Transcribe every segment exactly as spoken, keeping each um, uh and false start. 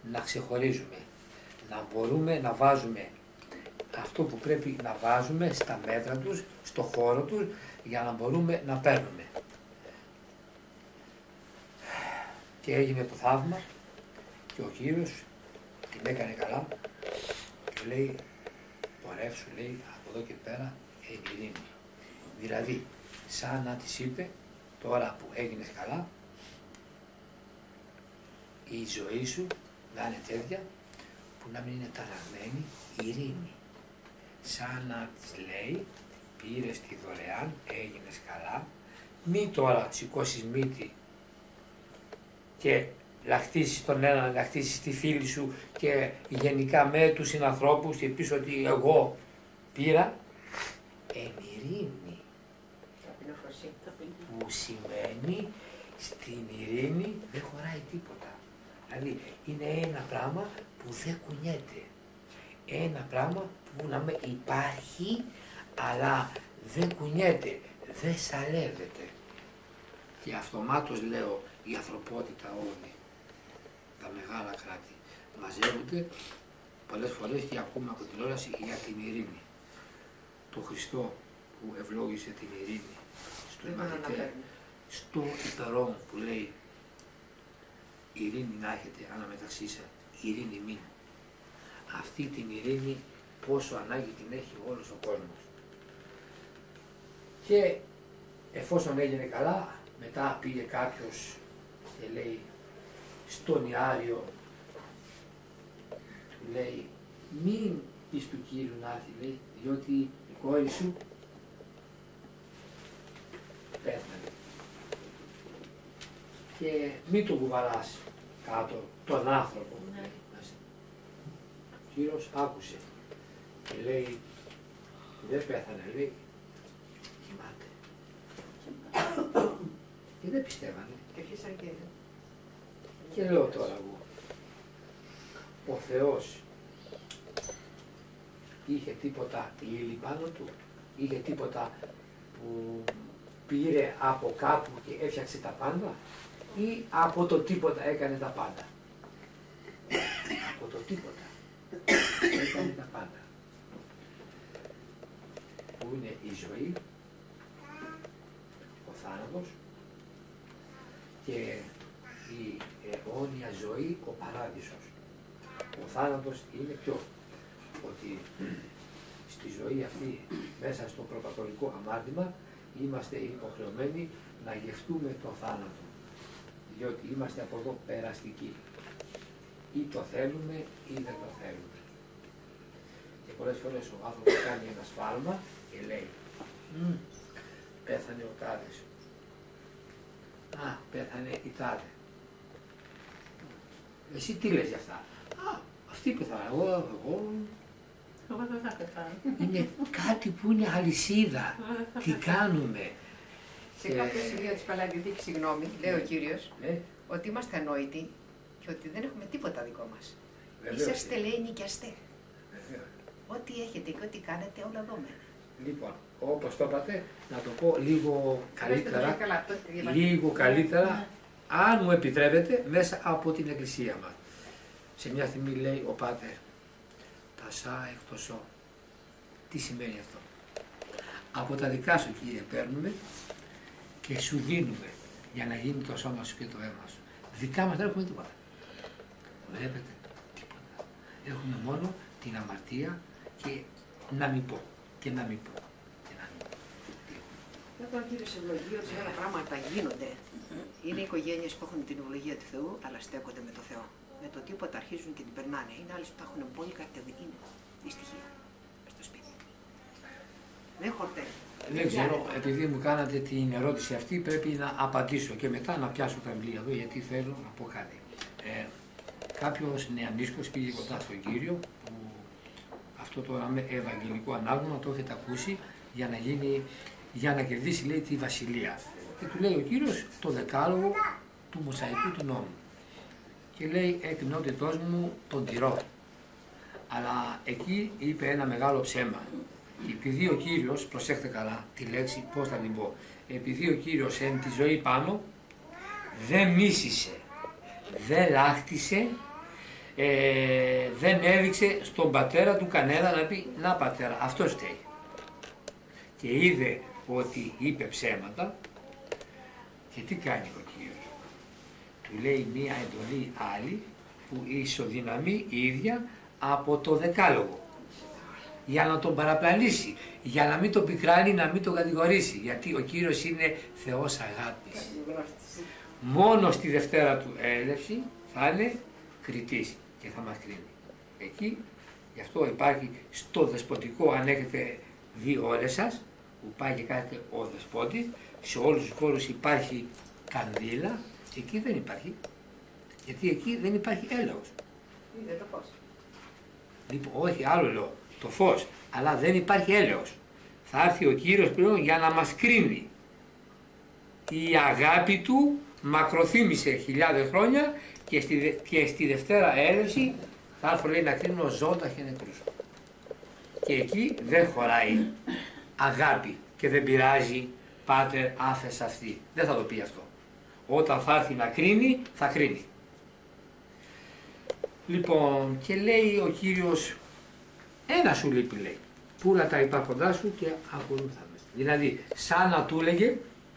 να ξεχωρίζουμε, να μπορούμε να βάζουμε αυτό που πρέπει να βάζουμε στα μέτρα τους, στο χώρο τους, για να μπορούμε να παίρνουμε. Και έγινε το θαύμα και ο Κύριος την έκανε καλά και λέει, πορεύσου, λέει, από εδώ και πέρα εν ειρήνη. Δηλαδή, σαν να της είπε, τώρα που έγινες καλά, η ζωή σου να είναι τέτοια που να μην είναι ταραγμένη, ειρήνη. Σαν να της λέει, πήρες τη δωρεάν, έγινες καλά, μη τώρα σηκώσεις μύτη και λαχτίσεις τον έναν, λαχτίσεις τη φίλη σου και γενικά με τους συνανθρώπους και πεις ότι εγώ πήρα, εν ειρήνη. Που σημαίνει στην ειρήνη δεν χωράει τίποτα. Δηλαδή είναι ένα πράγμα που δεν κουνιέται. Ένα πράγμα που να με υπάρχει αλλά δεν κουνιέται, δεν σαλεύεται. Και αυτομάτως λέω η ανθρωπότητα όλη, τα μεγάλα κράτη μαζεύονται πολλές φορές και ακούμε από την τηλεόραση για την ειρήνη. Το Χριστό που ευλόγησε την ειρήνη στο Μαθητέ, στο υπερόν που λέει ειρήνη να έχετε αναμεταξύ σας, ειρήνη μην. Αυτή την ειρήνη πόσο ανάγκη την έχει όλος ο κόσμος. Και εφόσον έγινε καλά, μετά πήγε κάποιος και λέει στον Ιάριο, του λέει μην πεις του Κύριου να έρθει, λέει, διότι η κόρη σου πέθανε. Και μην τον κουβαλάς κάτω τον άνθρωπο. Ναι. Ο Κύριος άκουσε και λέει δεν πέθανε, λέει κοιμάται. Και δεν πιστεύανε. Και, και λέω τώρα εγώ, ο Θεός είχε τίποτα ύλη πάνω του, είχε τίποτα που πήρε από κάπου και έφτιαξε τα πάντα ή από το τίποτα έκανε τα πάντα. Από το τίποτα έκανε τα πάντα. Που είναι η ζωή, ο θάνατος και η αιώνια ζωή, ο παράδεισος. Ο θάνατος είναι ποιο? Ότι στη ζωή αυτή, μέσα στο προκατολικό αμάρτημα, είμαστε υποχρεωμένοι να γευτούμε το θάνατο. Διότι είμαστε από εδώ περαστικοί. Ή το θέλουμε ή δεν το θέλουμε. Και πολλές φορές ο άνθρωπος κάνει ένα σφάλμα και λέει «Μ, πέθανε ο τάδες». «Α, πέθανε η τάδε». «Εσύ τι λες για αυτά?» «Α, αυτή πεθάνε, εγώ, εγώ». Εγώ δεν θα πεθάνω. Είναι κάτι που είναι αλυσίδα. Τι κάνουμε. Σε κάποιο σημείο της Παλαιοδιαθήκης, συγγνώμη, λέει ο Κύριος, ναι, ότι είμαστε ανόητοι και ότι δεν έχουμε τίποτα δικό μας. βεβαίως. Είσαστε, λέει, νοικιαστέ. Βεβαίως. Ό,τι έχετε και ό,τι κάνετε, όλα δούμε. Λοιπόν, όπως το είπατε, να το πω λίγο καλύτερα, Καλά, το λίγο καλύτερα, αν μου επιτρέπετε, μέσα από την εκκλησία μας. Σε μια στιγμή λέει ο Πάτερ, τα σα εκτός ο. Τι σημαίνει αυτό? Από τα δικά σου, Κύριε, παίρνουμε και σου δίνουμε για να γίνει το σώμα σου και το αίμα σου. Δικά μας δεν έχουμε τίποτα. Βλέπετε, τίποτα. Έχουμε μόνο την αμαρτία και να μην πω, και να μην πω, και να μην πω. Εδώ ο Κύριος ευλογεί ότι ορισμένα πράγματα γίνονται. Είναι οικογένειες που έχουν την ευλογία του Θεού, αλλά στέκονται με το Θεό. Με το τίποτα αρχίζουν και την περνάνε. Είναι άλλες που τα έχουν πολύ κατεδική. Δυστυχία. Στο σπίτι. Δεν χορταίνει. Δεν ξέρω, επειδή μου κάνατε την ερώτηση αυτή, πρέπει να απαντήσω και μετά να πιάσω τα βιβλία εδώ, γιατί θέλω να πω κάτι. Ε, κάποιος νεανίσκος πήγε κοντά στον Κύριο, που αυτό τώρα με ευαγγελικό ανάγνωμα το έχετε ακούσει, για να, γίνει, για να κερδίσει, λέει, τη βασιλεία. Και του λέει ο Κύριος το δεκάλογο του Μωσαϊκού του νόμου. Και λέει, εκ νότητός μου τον τηρώ. Αλλά εκεί είπε ένα μεγάλο ψέμα. Επειδή ο Κύριος, προσέχτε καλά τη λέξη, πώς θα την πω, επειδή ο Κύριος εν τη ζωή πάνω δεν μίσησε, δεν λάχτισε, ε, δεν έδειξε στον πατέρα του κανένα να πει «Να πατέρα, αυτό φταίει». Και είδε ότι είπε ψέματα και τι κάνει ο Κύριος. Του λέει μία εντολή άλλη που ισοδυναμεί η ίδια από το δεκάλογο. Για να τον παραπλανήσει, για να μην τον πικράνει, να μην τον κατηγορήσει. Γιατί ο Κύριος είναι Θεός αγάπης. Μόνο στη Δευτέρα του έλευση θα είναι κριτής και θα μας κρίνει. Εκεί, γι' αυτό υπάρχει στο δεσποτικό, αν έχετε δει όλες σας, που πάει και κάθεται ο δεσπότης, σε όλους τους χώρους υπάρχει κανδύλα, εκεί δεν υπάρχει. Γιατί εκεί δεν υπάρχει έλεος. Είναι το φως. Λοιπόν, όχι, άλλο λέω, το φως, αλλά δεν υπάρχει έλεος. Θα έρθει ο Κύριος πλέον για να μας κρίνει. Η αγάπη του μακροθύμησε χιλιάδες χρόνια και στη, και στη Δευτέρα έλευση θα έρθω λέει να κρίνω ζώντας και νεκρούς. Και εκεί δεν χωράει αγάπη και δεν πειράζει πάτερ άφες αυτή. Δεν θα το πει αυτό. Όταν θα έρθει να κρίνει, θα κρίνει. Λοιπόν, και λέει ο Κύριος, ένα σου λείπει λέει, πούλα τα υπάρχοντά σου και ακολούθαμε. Δηλαδή, σαν να του έλεγε,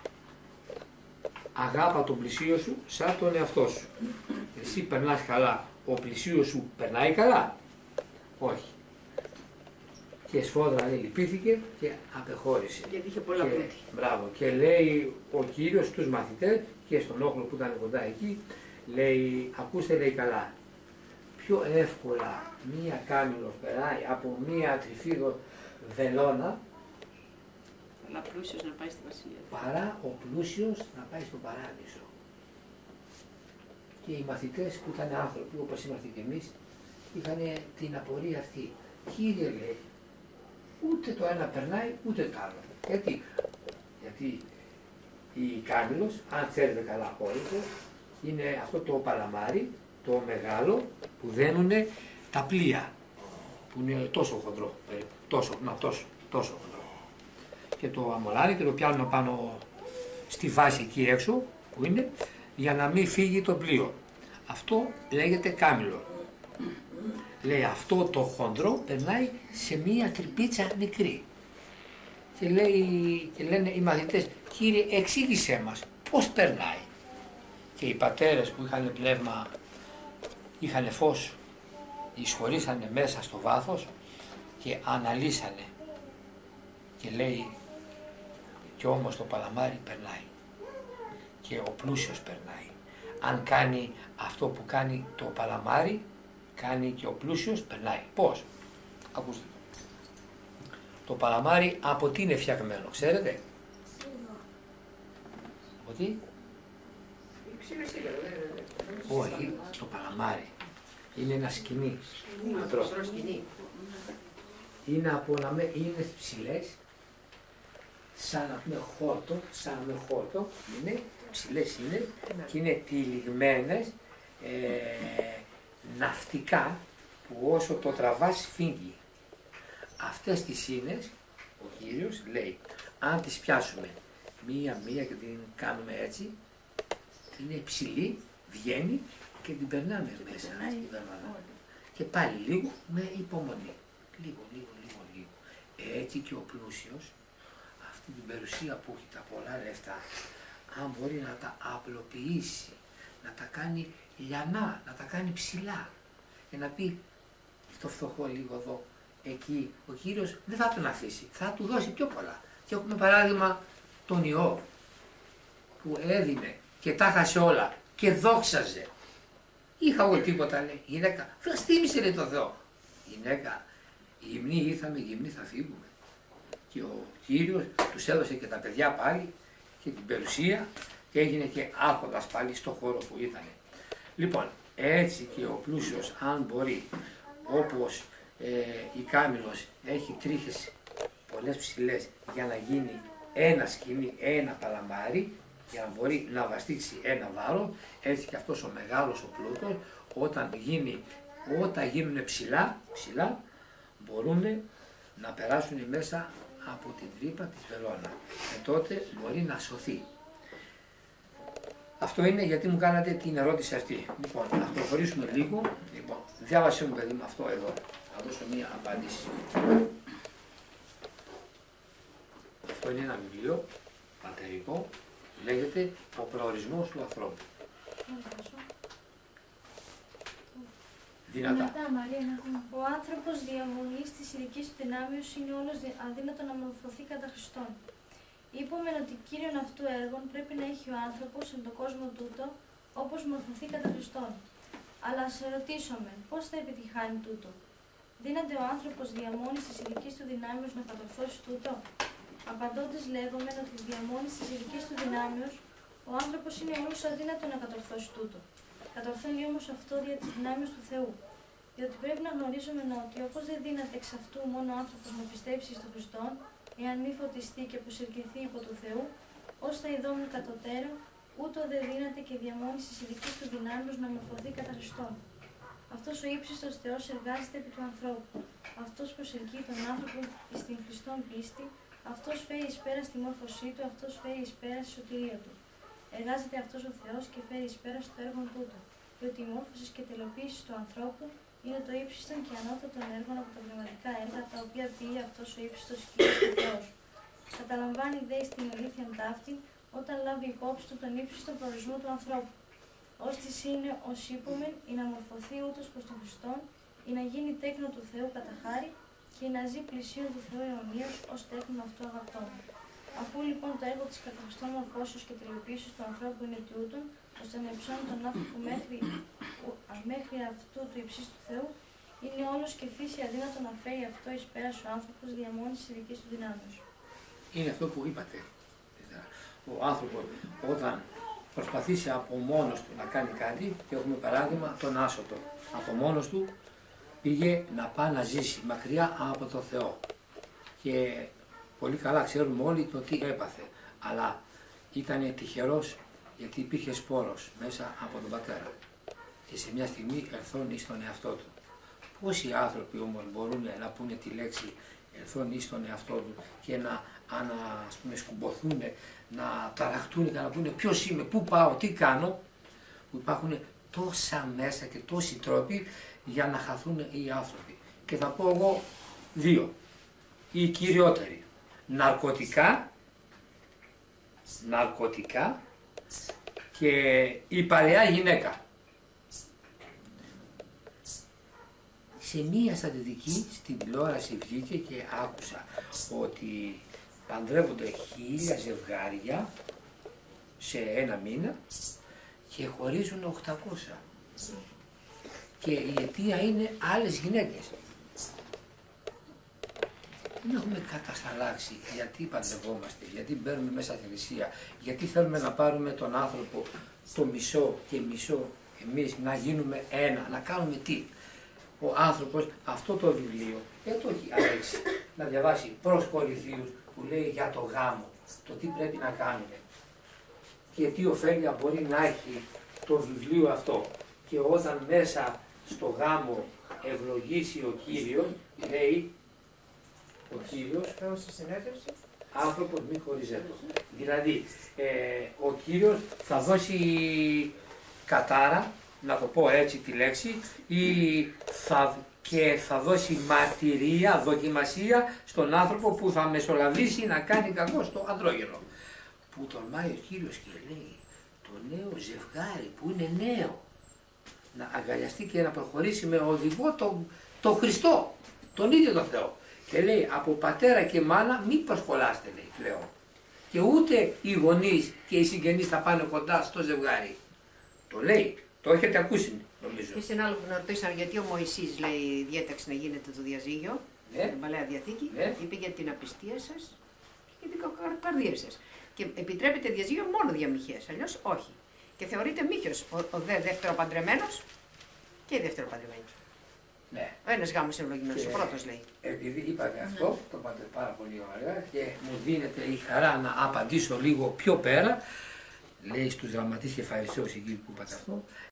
αγάπα τον πλησίο σου σαν τον εαυτό σου. Εσύ περνάς καλά, ο πλησίος σου περνάει καλά. Όχι. Και σφόδρα λέει λυπήθηκε και απεχώρησε. Γιατί είχε πολλά και, μπράβο. Και λέει ο Κύριος στους μαθητές και στον όχλο που ήταν κοντά εκεί, λέει, ακούστε λέει καλά, πιο εύκολα μία κάμιλος περάει από μία τριφύδο βελόνα, αλλά πλούσιος να πάει στη βασιλεία, παρά ο πλούσιος να πάει στον παράδεισο. Και οι μαθητές που ήταν άνθρωποι όπως είμαστε και εμείς είχαν την απορία αυτή. Κύριε λέει, ούτε το ένα περνάει ούτε το άλλο. Γιατί, Γιατί η κάμιλος, αν ξέρετε καλά όλοι του, είναι αυτό το παλαμάρι, το μεγάλο που δένουνε τα πλοία, που είναι τόσο χοντρό, τόσο, να, τόσο, τόσο χοντρό. Και το αμολάρι και το πιάνουν πάνω στη βάση εκεί έξω που είναι, για να μην φύγει το πλοίο. Αυτό λέγεται κάμιλο. Λέει αυτό το χοντρό περνάει σε μία τρυπίτσα μικρή. Και, λέει, και λένε οι μαθητές, Κύριε εξήγησέ μας πώς περνάει. Και οι πατέρες που είχαν πνεύμα, είχαν φως, εισχωρήσανε μέσα στο βάθος και αναλύσανε. Και λέει, κι όμως το παλαμάρι περνάει και ο πλούσιος περνάει. Αν κάνει αυτό που κάνει το παλαμάρι, κάνει και ο πλούσιος περνάει. Πώς? Ακούστε. Το παλαμάρι από τι είναι φτιαγμένο, ξέρετε? Από τι? Όχι, το παλαμάρι. Είναι ένα σκηνή. Είναι από να με, είναι ψηλές, σαν να πούμε χόρτο, σαν να πούμε χόρτο, είναι, ψηλές είναι και είναι τυλιγμένες ε, ναυτικά που όσο το τραβάς φύγει. Αυτές τις σύνες, ο Κύριος λέει, αν τις πιάσουμε μία-μία και την κάνουμε έτσι, είναι ψηλή, βγαίνει και την περνάμε μέσα στην περβανά. Και πάλι λίγο με υπομονή. Λίγο, λίγο, λίγο, λίγο. Έτσι και ο πλούσιος, αυτή την περιουσία που έχει τα πολλά λεφτά, αν μπορεί να τα απλοποιήσει, να τα κάνει λιανά, να τα κάνει ψηλά και να πει στο φτωχό λίγο εδώ, εκεί, ο Κύριος δεν θα τον αφήσει, θα του δώσει πιο πολλά. Και έχουμε παράδειγμα τον Ιώβ που έδινε και τα χάσε όλα και δόξαζε. Είχα εγώ τίποτα, λέει, γυναίκα, βλαστήμησε λέει το Θεό. Γυναίκα, γυμνή ήρθαμε, γυμνή θα φύγουμε. Και ο Κύριος τους έδωσε και τα παιδιά πάλι και την περιουσία και έγινε και άρχοντας πάλι στο χώρο που ήταν. Λοιπόν, έτσι και ο πλούσιος, αν μπορεί, όπως ε, η κάμιλος έχει τρίχες πολλές ψηλές για να γίνει ένα σκηνή, ένα παλαμάρι, για να μπορεί να βαστίξει ένα βάρο, έτσι και αυτός ο μεγάλος ο πλούτος, όταν, γίνει, όταν γίνουν ψηλά, ψηλά, μπορούν να περάσουν μέσα από την τρύπα της βελόνα και τότε μπορεί να σωθεί. Αυτό είναι γιατί μου κάνατε την ερώτηση αυτή. Λοιπόν, να προχωρήσουμε λίγο. Λοιπόν, διάβασε μου παιδί μου αυτό εδώ. Θα δώσω μία απάντηση. Αυτό είναι ένα βιβλίο πατερικό, λέγεται «Ο προορισμός του ανθρώπου». Δυνατά. Δυνατά, Μαρίνα. Ο άνθρωπος διαμονής της ειδικής του δυνάμεως είναι όλος αδύνατο να μορφωθεί κατά Χριστόν. Είπαμε ότι κύριον αυτού έργων πρέπει να έχει ο άνθρωπος εν τον κόσμο τούτο, όπως μορφωθεί κατά Χριστόν. Αλλά σε ρωτήσαμε, πώς θα επιτυχάνει τούτο. Δύναται ο άνθρωπος διαμόνης της ειδικής του δυνάμεως να κατορθώσει τούτο. Απαντώντας λέγουμε ότι η διαμόνηση της ειδικής του δυνάμεως, ο άνθρωπος είναι όλος αδύνατο να κατορθώσει τούτο. Κατορθώνει όμως αυτό δια της δυνάμεως του Θεού. Διότι πρέπει να γνωρίζουμε ότι όπως δεν δύναται εξ αυτού μόνο ο άνθρωπος να πιστέψει στον Χριστόν, εάν μη φωτιστεί και προσελκυθεί υπό του Θεού, ως θα ειδόμουν κατωτέρω, ούτω δεν δύναται και διαμόνηση της ειδικής του δυνάμεως να μορφωθεί κατά Χριστόν. Αυτός ο ύψιστος Θεός εργάζεται επί του ανθρώπου. Αυτός προσελκύει τον άνθρωπο στην Χριστόν πίστη, αυτός φέρει εις πέρα στη μόρφωσή του, αυτός φέρει εις πέρα στη σωτηρία του. Εργάζεται αυτός ο Θεός και φέρει εις πέρα στο έργο τούτο, διότι η μόρφωση και τελειοποίηση του ανθρώπου είναι το ύψιστον και ανώτατον έργων από τα πνευματικά έργα, τα οποία ποιεί αυτός ο ύψιστος Κύριος και Θεός. Καταλαμβάνει δε στην αλήθεια ταύτη, όταν λάβει υπόψη του τον ύψιστο προορισμό του ανθρώπου. Ώστις είναι ως είπομεν, ή να μορφωθεί ούτως προς τον Χριστόν, ή να γίνει τέκνο του Θεού κατά χάρη, και να ζει πλησίον του Θεού αιωνίως ως τέκνο αυτού αγαπτών. Αφού λοιπόν το έργο της κατά Χριστόν μορφώσεως και τελειοποίησης του ανθρώπου είναι τούτον, ώστε να υψώνει τον άνθρωπο μέχρι, μέχρι αυτού του υψίστου Θεού, είναι όλος και φύση αδύνατο να φέρει αυτό εις πέρας ο άνθρωπος διαμόνης της ειδικής του δυνάμεως. Είναι αυτό που είπατε. Ο άνθρωπος όταν προσπαθήσει από μόνος του να κάνει κάτι, και έχουμε παράδειγμα τον Άσωτο. Από μόνος του πήγε να πάει να ζήσει μακριά από το Θεό. Και πολύ καλά ξέρουμε όλοι το τι έπαθε. Αλλά ήταν τυχερός γιατί υπήρχε σπόρος μέσα από τον πατέρα. Και σε μια στιγμή ερθών εις τον εαυτό του. Πόσοι άνθρωποι όμως μπορούν να πούνε τη λέξη ερθών εις τον εαυτό του και να ανα, ας πούμε, σκουμποθούν, να ταραχτούν και να πούνε ποιος είμαι, πού πάω, τι κάνω, που υπάρχουν τόσα μέσα και τόσοι τρόποι για να χαθούν οι άνθρωποι. Και θα πω εγώ δύο, οι κυριότεροι, ναρκωτικά, ναρκωτικά και η παλαιά γυναίκα. Σε μία στατιστική στην τηλεόραση βγήκε και άκουσα ότι παντρεύονται χίλια ζευγάρια σε ένα μήνα και χωρίζουν οκτακόσια. Και η αιτία είναι άλλες γυναίκες. Δεν έχουμε κατασταλάξει γιατί παντρευόμαστε, γιατί μπαίνουμε μέσα στη θυσία, γιατί θέλουμε να πάρουμε τον άνθρωπο το μισό και μισό εμείς να γίνουμε ένα, να κάνουμε τι. Ο άνθρωπος αυτό το βιβλίο δεν το έχει αρέσει να διαβάσει προς Κορινθίους που λέει για το γάμο, το τι πρέπει να κάνουμε και τι ωφέλεια μπορεί να έχει το βιβλίο αυτό. Και όταν μέσα στο γάμο ευλογήσει ο Κύριος, λέει ο Κύριος, άνθρωπος μη χωριζέτο. Δηλαδή, ε, ο Κύριος θα δώσει κατάρα, να το πω έτσι τη λέξη, ή θα, και θα δώσει μαρτυρία, δοκιμασία στον άνθρωπο που θα μεσολαβήσει να κάνει κακό στο αντρόγενο. Που τολμάει ο Κύριος και λέει, το νέο ζευγάρι που είναι νέο, να αγκαλιαστεί και να προχωρήσει με οδηγό τον το Χριστό, τον ίδιο τον Θεό. Και λέει, από πατέρα και μάνα μη προσχολάστε, λέει πλέον. Και ούτε οι γονείς και οι συγγενείς θα πάνε κοντά στο ζευγάρι. Το λέει, το έχετε ακούσει νομίζω. Και σε ένα άλλο που να ρωτήσαν γιατί ο Μωυσής λέει διέταξε να γίνεται το διαζύγιο, ναι. Στην Παλαιά Διαθήκη, ναι. Είπε για την απιστία σας και την καρδία σας. Και επιτρέπεται διαζύγιο μόνο διαμοιχές, αλλιώς όχι. Και θεωρείται μύχιος ο, ο δε δεύτεροπαντρεμένος και η δεύτεροπαντρεμένη. Ναι. Ο ένας γάμος ευλογημένος, ο πρώτος λέει. Επειδή είπατε αυτό, ναι. Το είπατε πάρα πολύ ωραία και μου δίνεται η χαρά να απαντήσω λίγο πιο πέρα, λέει στους γραμματείς και φαρισαίους εκεί που είπατε αυτό,